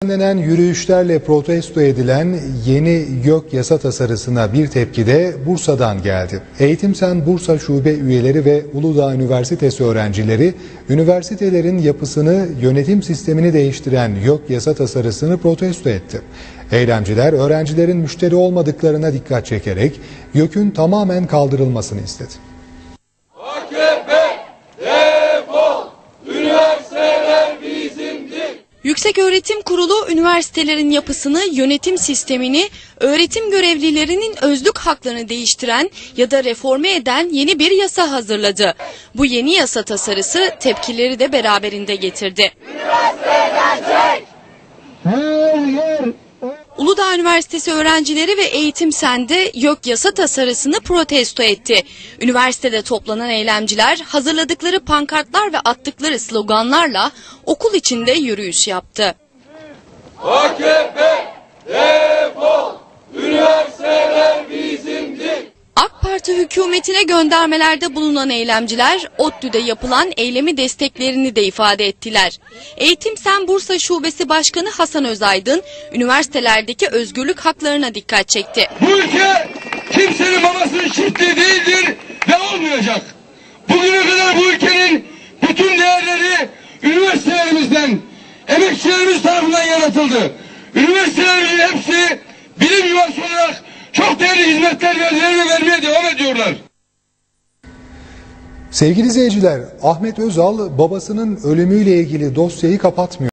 Düzenlenen yürüyüşlerle protesto edilen yeni YÖK yasa tasarısına bir tepki de Bursa'dan geldi. Eğitim Sen Bursa Şube üyeleri ve Uludağ Üniversitesi öğrencileri üniversitelerin yapısını, yönetim sistemini değiştiren YÖK yasa tasarısını protesto etti. Eylemciler öğrencilerin müşteri olmadıklarına dikkat çekerek YÖK'ün tamamen kaldırılmasını istedi. Yükseköğretim Kurulu üniversitelerin yapısını, yönetim sistemini, öğretim görevlilerinin özlük haklarını değiştiren ya da reforme eden yeni bir yasa hazırladı. Bu yeni yasa tasarısı tepkileri de beraberinde getirdi. Uludağ Üniversitesi öğrencileri ve Eğitim Sen'de YÖK yasa tasarısını protesto etti. Üniversitede toplanan eylemciler hazırladıkları pankartlar ve attıkları sloganlarla okul içinde yürüyüş yaptı. AKP defol, üniversiteler bizimdir. AK Parti hükümetine göndermelerde bulunan eylemciler ODTÜ'de yapılan eylemi desteklerini de ifade ettiler. Eğitim Sen Bursa Şubesi Başkanı Hasan Özaydın üniversitelerdeki özgürlük haklarına dikkat çekti. Bu ülke kimsenin babasının çiftliği değildir ve olmayacak. Bugüne kadar bu ülkenin bütün değerleri üniversitelerimizden, emekçilerimiz tarafından yaratıldı. Üniversitelerimizin hepsi bilim yuvası olarak çok değerli hizmetler vermeye devam ediyorlar. Sevgili izleyiciler, Ahmet Özal babasının ölümüyle ilgili dosyayı kapatmıyor.